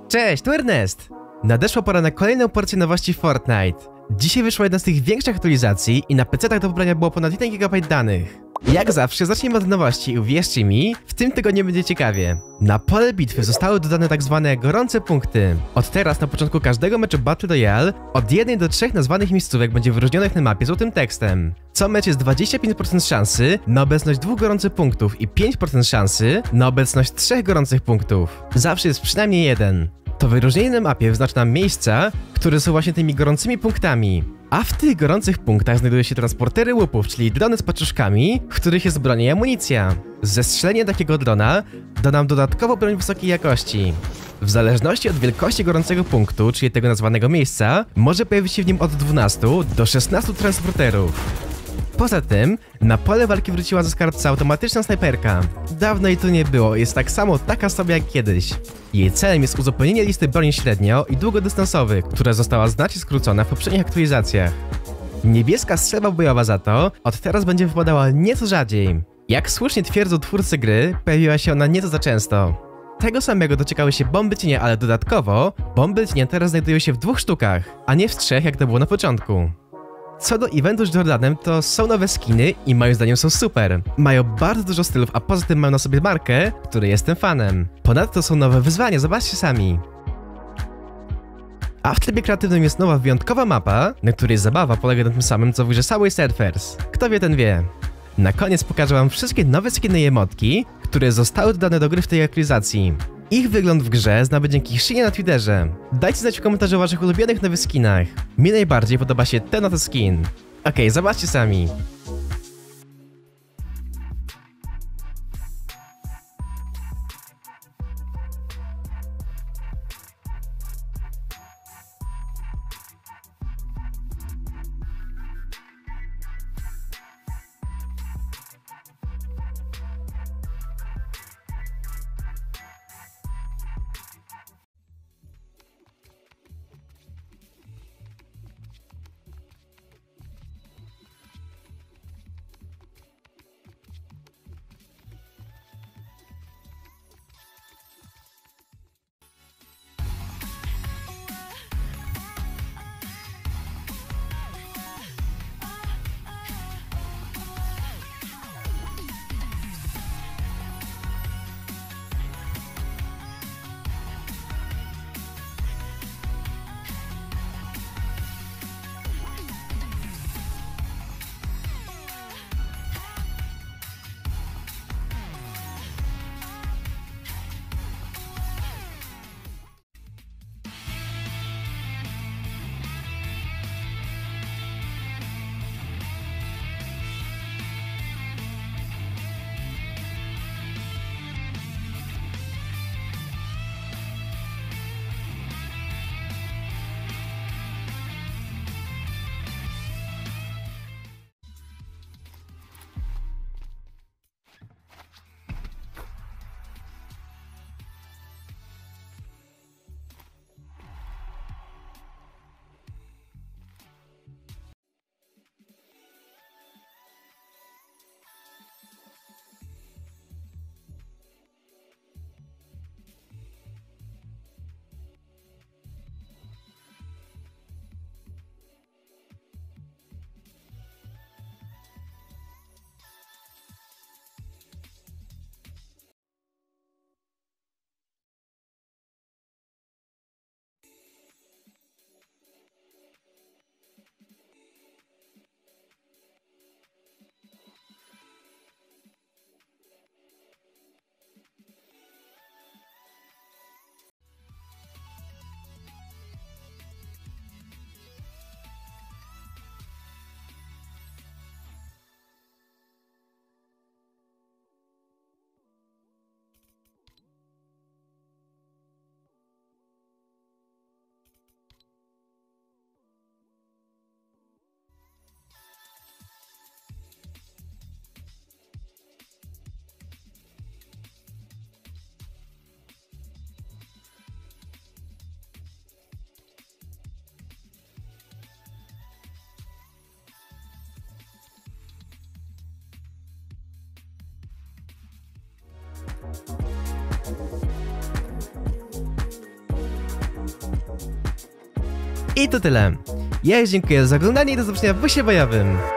Cześć, tu Ernest! Nadeszła pora na kolejną porcję nowości w Fortnite. Dzisiaj wyszła jedna z tych większych aktualizacji i na PC-tach do pobrania było ponad 1 GB danych. Jak zawsze zaczniemy od nowości i uwierzcie mi, w tym tygodniu będzie ciekawie. Na pole bitwy zostały dodane tak zwane gorące punkty. Od teraz na początku każdego meczu Battle Royale od 1 do 3 nazwanych miejscówek będzie wyróżnionych na mapie złotym tekstem. Co mecz jest 25% szansy na obecność 2 gorących punktów i 5% szansy na obecność 3 gorących punktów. Zawsze jest przynajmniej jeden. To wyróżnienie na mapie wyznacza nam miejsca, które są właśnie tymi gorącymi punktami. A w tych gorących punktach znajdują się transportery łupów, czyli drony z paczuszkami, w których jest broń i amunicja. Zestrzelenie takiego drona da nam dodatkowo broń wysokiej jakości. W zależności od wielkości gorącego punktu, czyli tego nazwanego miejsca, może pojawić się w nim od 12 do 16 transporterów. Poza tym, na pole walki wróciła ze skarbca automatyczna snajperka. Dawno jej tu nie było, jest tak samo taka sobie jak kiedyś. Jej celem jest uzupełnienie listy broni średnio i długodystansowych, która została znacznie skrócona w poprzednich aktualizacjach. Niebieska strzelba bojowa za to od teraz będzie wypadała nieco rzadziej. Jak słusznie twierdzą twórcy gry, pojawiła się ona nieco za często. Tego samego doczekały się bomby cienia, ale dodatkowo bomby cienia teraz znajdują się w 2 sztukach, a nie w 3 jak to było na początku. Co do eventu z Jordanem, to są nowe skiny i moim zdaniem są super. Mają bardzo dużo stylów, a poza tym mają na sobie markę, której jestem fanem. Ponadto są nowe wyzwania, zobaczcie sami. A w trybie kreatywnym jest nowa wyjątkowa mapa, na której zabawa polega na tym samym co w grze Subway Surfers. Kto wie, ten wie. Na koniec pokażę wam wszystkie nowe skiny i emotki, które zostały dodane do gry w tej aktualizacji. Ich wygląd w grze znamy dzięki Shinie na Twitterze. Dajcie znać w komentarzu o waszych ulubionych nowych skinach. Mi najbardziej podoba się ten oto skin. Okej, zobaczcie sami. I to tyle. Ja już dziękuję za oglądanie i do zobaczenia w busie bojowym.